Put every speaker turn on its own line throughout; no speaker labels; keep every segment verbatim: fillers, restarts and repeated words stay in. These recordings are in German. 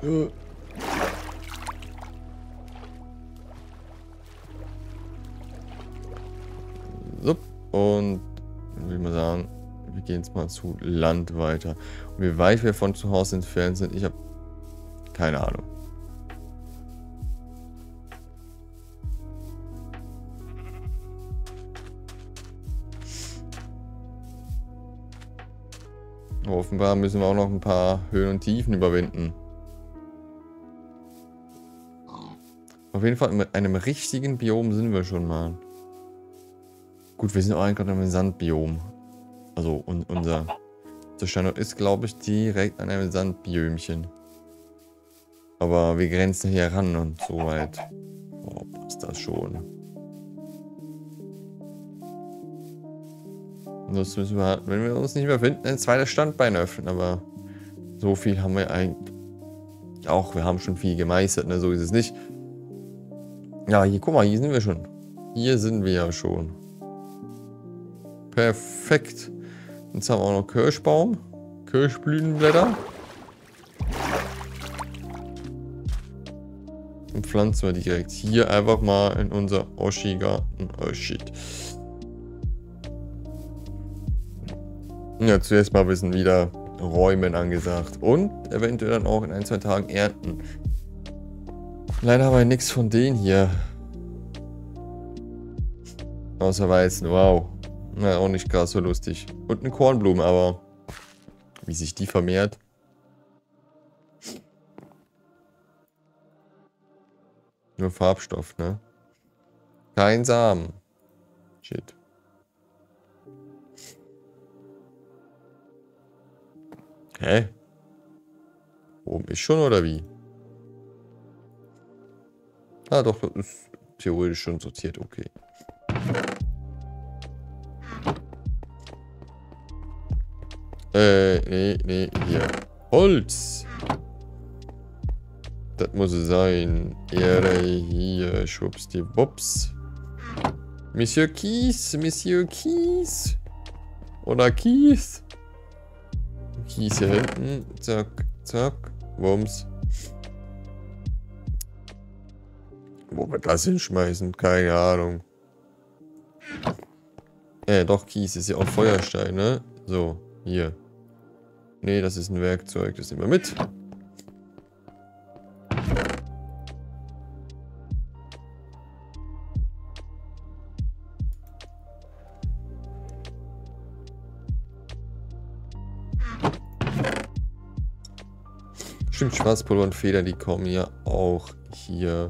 Äh. So, und würde ich mal sagen, wir gehen jetzt mal zu Land weiter. Und wie weit wir von zu Hause entfernt sind, ich habe keine Ahnung. Offenbar müssen wir auch noch ein paar Höhen und Tiefen überwinden. Auf jeden Fall mit einem richtigen Biom sind wir schon mal. Gut, wir sind auch eigentlich gerade im Sandbiom. Also un unser, unser Standort ist, glaube ich, direkt an einem Sandbiömchen. Aber wir grenzen hier ran und so weit. Oh, passt das schon. Das müssen wir, wenn wir uns nicht mehr finden, ein zweites Standbein öffnen. Aber so viel haben wir eigentlich auch. Wir haben schon viel gemeistert, ne? So ist es nicht. Ja, hier, guck mal, hier sind wir schon. Hier sind wir ja schon. Perfekt. Jetzt haben wir auch noch Kirschbaum. Kirschblütenblätter. Und pflanzen wir direkt hier einfach mal in unser Oschi-Garten. Oh shit. Ja, zuerst mal ein bisschen wieder räumen angesagt. Und eventuell dann auch in ein, zwei Tagen ernten. Leider haben wir nichts von denen hier. Außer Weizen, wow. Na, auch nicht gerade so lustig. Und eine Kornblume, aber wie sich die vermehrt. Nur Farbstoff, ne? Kein Samen. Shit. Hä? Oben ist schon, oder wie? Ah, doch, das ist theoretisch schon sortiert, okay. Äh, nee, nee, hier. Holz! Das muss es sein. Erde hier, schwuppsdiwupps. Monsieur Kies, Monsieur Kies. Oder Kies. Kies hier hinten. Zack, zack. Wumms. Wo wir das hinschmeißen? Keine Ahnung. Äh, doch, Kies ist ja auch Feuerstein, ne? So, hier. Nee, das ist ein Werkzeug. Das nehmen wir mit. Stimmt, Schwarzpulver und Feder, die kommen ja auch hier.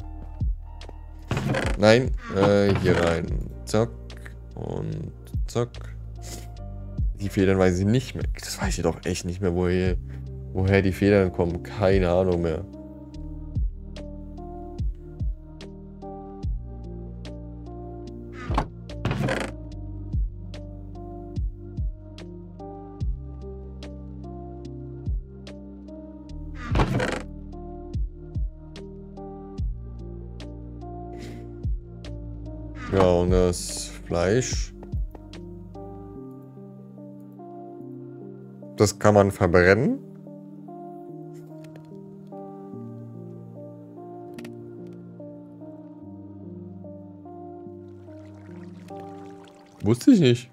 Nein, äh, hier rein. Zack. Und zack. Die Federn weiß ich nicht mehr. Das weiß ich doch echt nicht mehr, woher, woher die Federn kommen. Keine Ahnung mehr. Ja, und das Fleisch. Das kann man verbrennen. Wusste ich nicht.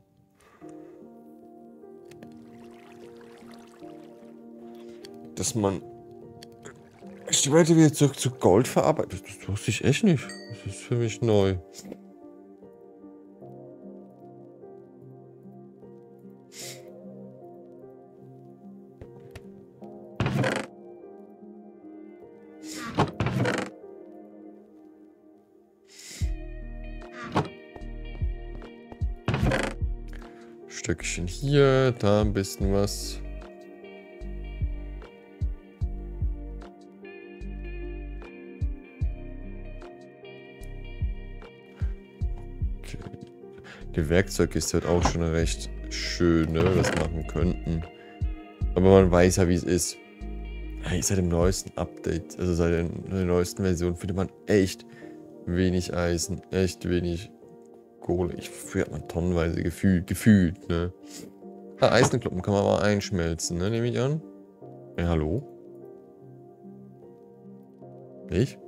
Dass man später wieder zurück zu Gold verarbeitet. Das wusste ich echt nicht. Das ist für mich neu. Stückchen hier, da ein bisschen was. Okay. Die Werkzeugkiste wird auch schon recht schön, ne, was wir machen könnten. Aber man weiß ja, wie es ist. Hey, seit dem neuesten Update, also seit der, der neuesten Version, findet man echt wenig Eisen, echt wenig Kohle. Ich früher hat man tonnenweise gefühlt, gefühlt, ne? Ah, Eisenkluppen kann man aber einschmelzen, ne? Nehme ich an. Ja, hallo? Ich?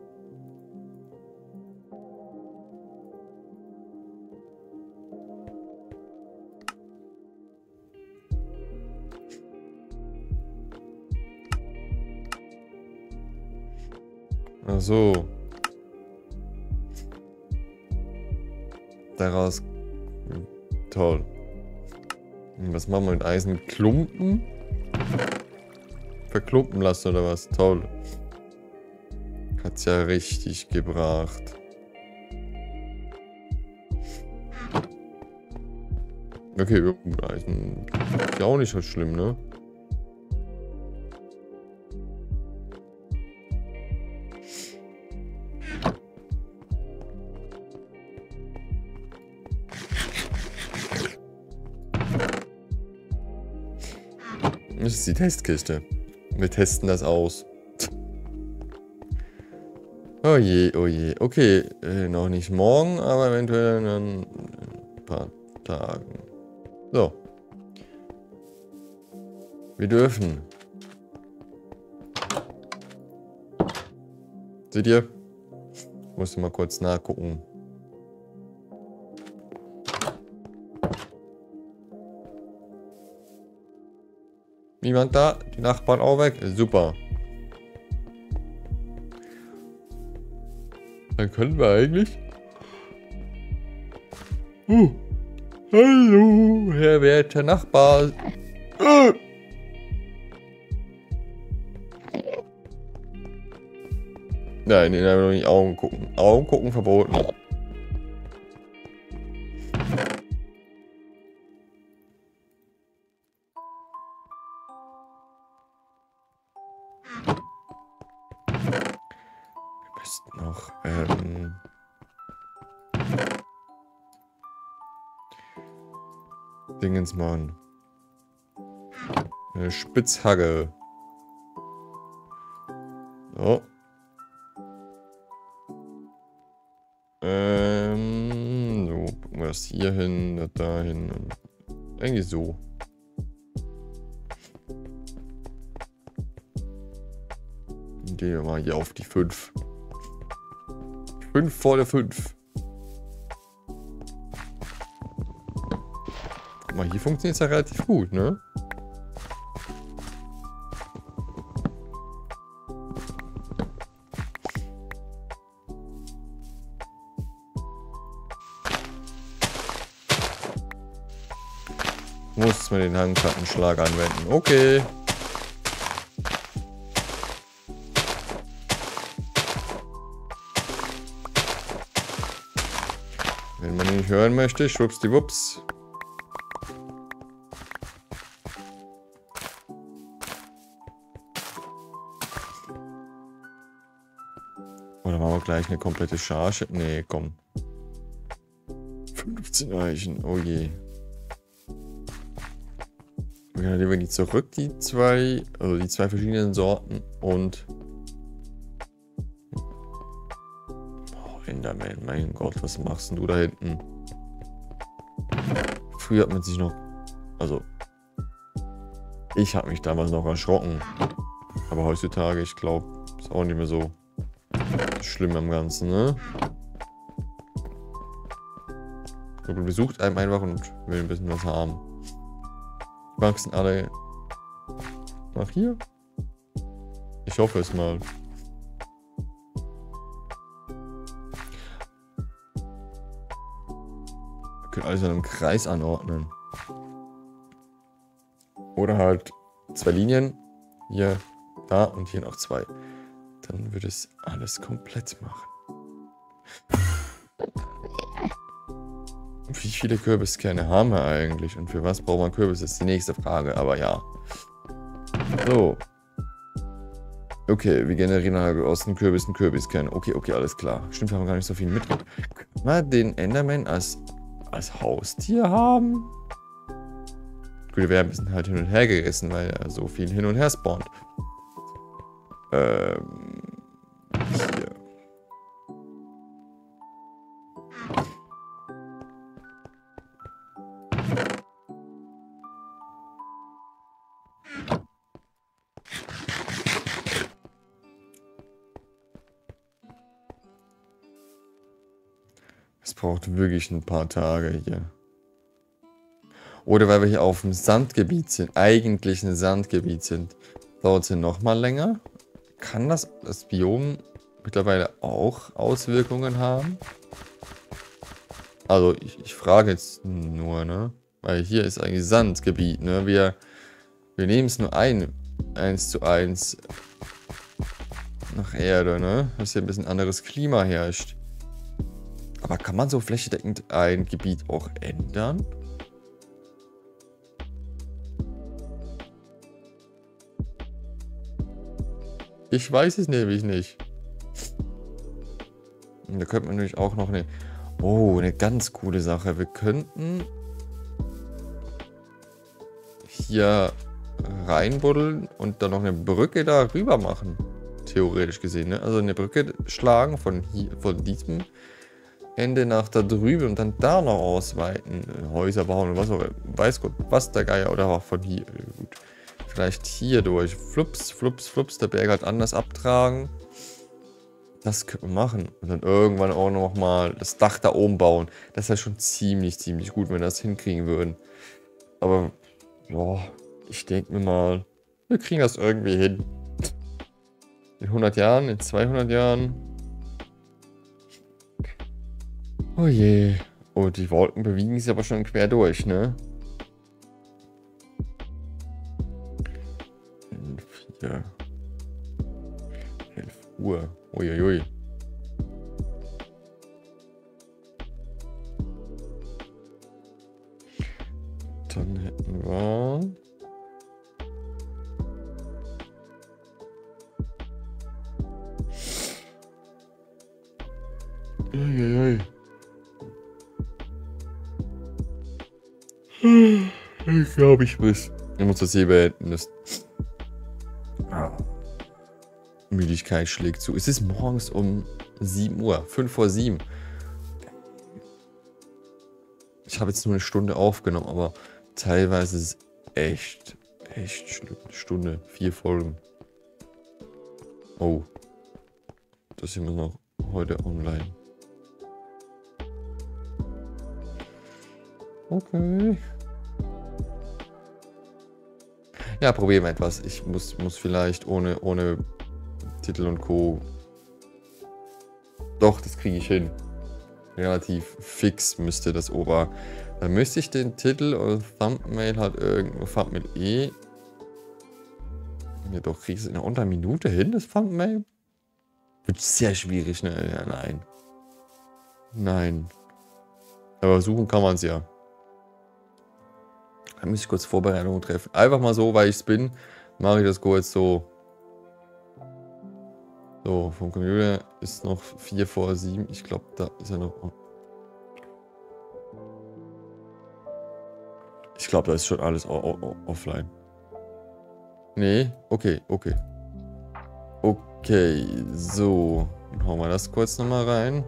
Ach so. Daraus. Toll. Und was machen wir mit Eisen? Mit Klumpen? Verklumpen lassen oder was? Toll. Hat's ja richtig gebracht. Okay, ja, gut, Eisen ist ja auch nicht so schlimm, ne? Das ist die Testkiste. Wir testen das aus. Oh je, oh je. Okay, äh, noch nicht morgen, aber eventuell in ein paar Tagen. So. Wir dürfen. Seht ihr? Ich musste mal kurz nachgucken. Niemand da? Die Nachbarn auch weg? Super. Dann können wir eigentlich... Uh. Hallo, Herr werter Nachbar. Uh. Nein, den haben wir noch nicht Augen gucken. Augen gucken verboten. Wir müssten noch, ähm... Dingens machen. Eine Spitzhacke. So. Ähm, so, packen wir das hier hin, das da hin und eigentlich so. Und gehen wir mal hier auf die fünf. fünf vor der fünf. Guck mal, hier funktioniert es ja relativ gut, ne? Muss man den Handkappenschlag anwenden. Okay. Wenn man ihn nicht hören möchte, schwuppsdiwupps. Oder machen wir gleich eine komplette Charge? Nee, komm. fünfzehn Eichen, oh je. Wir gehen lieber die zurück, die zwei, also die zwei verschiedenen Sorten und... Oh, Enderman, mein Gott, was machst denn du da hinten? Früher hat man sich noch, also, ich habe mich damals noch erschrocken, aber heutzutage, ich glaube, ist auch nicht mehr so schlimm am Ganzen, ne? Man besucht einem einfach und will ein bisschen was haben. Wachsen alle nach hier? Ich hoffe es mal. Wir können alles in einem Kreis anordnen. Oder halt zwei Linien. Hier, da und hier noch zwei. Dann würde es alles komplett machen. Wie viele Kürbiskerne haben wir eigentlich? Und für was braucht man Kürbis? Das ist die nächste Frage, aber ja. So. Okay, wir generieren halt aus den Kürbissen Kürbiskerne. Okay, okay, alles klar. Stimmt, wir haben gar nicht so viel mit. Können wir den Enderman als, als Haustier haben? Gut, wir werden ein bisschen halt hin und her gerissen, weil er so viel hin und her spawnt. Ähm. Hier. Es braucht wirklich ein paar Tage hier. Oder weil wir hier auf dem Sandgebiet sind, eigentlich ein Sandgebiet sind, dauert es hier nochmal länger. Kann das, das Biom mittlerweile auch Auswirkungen haben? Also ich, ich frage jetzt nur, ne? Weil hier ist eigentlich Sandgebiet, ne? Wir, wir nehmen es nur ein, eins zu eins nach Erde, ne? Dass hier ein bisschen anderes Klima herrscht. Aber kann man so flächendeckend ein Gebiet auch ändern? Ich weiß es nämlich nicht. Und da könnte man natürlich auch noch eine... Oh, eine ganz coole Sache. Wir könnten hier reinbuddeln und dann noch eine Brücke da rüber machen. Theoretisch gesehen, ne? Also eine Brücke schlagen von hier, von diesem Ende nach da drüben und dann da noch ausweiten. Häuser bauen und was auch immer. Weiß Gott, was der Geier. Oder auch von hier. Gut. Vielleicht hier durch. Flups, flups, flups. Der Berg halt anders abtragen. Das könnte man machen. Und dann irgendwann auch noch mal das Dach da oben bauen. Das wäre schon ziemlich, ziemlich gut, wenn wir das hinkriegen würden. Aber, ja, ich denke mir mal, wir kriegen das irgendwie hin. In hundert Jahren, in zweihundert Jahren. Oh je. Oh, die Wolken bewegen sich aber schon quer durch, ne? vier. elf Uhr. Uiuiui. Dann hätten wir... Uiuiui. Ich glaube, ich muss. Ich muss das hier beenden. Das ah. Müdigkeit schlägt zu. Es ist morgens um sieben Uhr. fünf vor sieben. Ich habe jetzt nur eine Stunde aufgenommen, aber teilweise ist es echt, echt schlimm. Eine Stunde, vier Folgen. Oh. Das sind wir noch heute online. Okay. Ja, probieren wir etwas. Ich muss, muss vielleicht ohne, ohne Titel und Co. Doch, das kriege ich hin. Relativ fix müsste das Ober. Dann müsste ich den Titel oder Thumbnail halt irgendwo, Thumbnail E. Ja, doch, kriege ich es in unter einer Minute hin, das Thumbnail? Wird sehr schwierig, ne? Ja, nein. Nein. Aber suchen kann man es ja. Da muss ich kurz Vorbereitungen treffen. Einfach mal so, weil ich es bin, mache ich das kurz so. So, vom Computer ist noch vier vor sieben. Ich glaube, da ist er noch. Ich glaube, da ist schon alles offline. Nee, okay, okay. Okay, so. Dann hauen wir das kurz nochmal rein.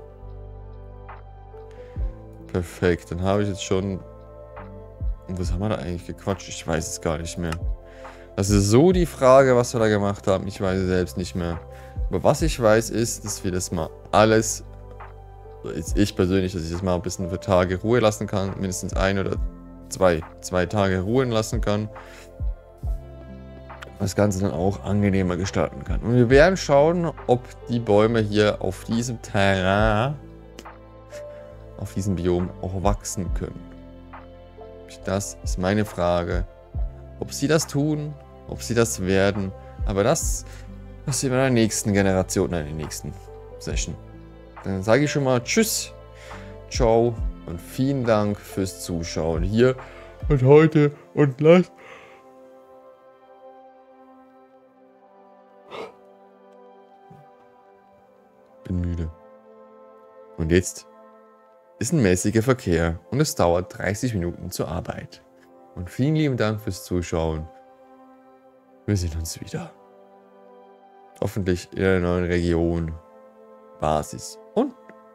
Perfekt, dann habe ich jetzt schon... Was haben wir da eigentlich gequatscht? Ich weiß es gar nicht mehr. Das ist so die Frage, was wir da gemacht haben. Ich weiß es selbst nicht mehr. Aber was ich weiß ist, dass wir das mal alles, jetzt ich persönlich, dass ich das mal ein bisschen für Tage Ruhe lassen kann. Mindestens ein oder zwei, zwei Tage ruhen lassen kann. Das Ganze dann auch angenehmer gestalten kann. Und wir werden schauen, ob die Bäume hier auf diesem Terrain, auf diesem Biom auch wachsen können. Das ist meine Frage. Ob sie das tun, ob sie das werden. Aber das, das sehen wir in der nächsten Generation, nein, in der nächsten Session. Dann sage ich schon mal Tschüss, ciao und vielen Dank fürs Zuschauen hier und heute und gleich. Bin müde. Und jetzt ist ein mäßiger Verkehr und es dauert dreißig Minuten zur Arbeit. Und vielen lieben Dank fürs Zuschauen. Wir sehen uns wieder. Hoffentlich in einer neuen Region. Basis. Und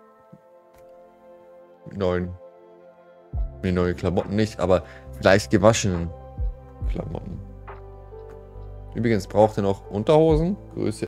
mit neuen, mit neuen Klamotten nicht, aber vielleicht gewaschenen Klamotten. Übrigens braucht ihr noch Unterhosen. Größe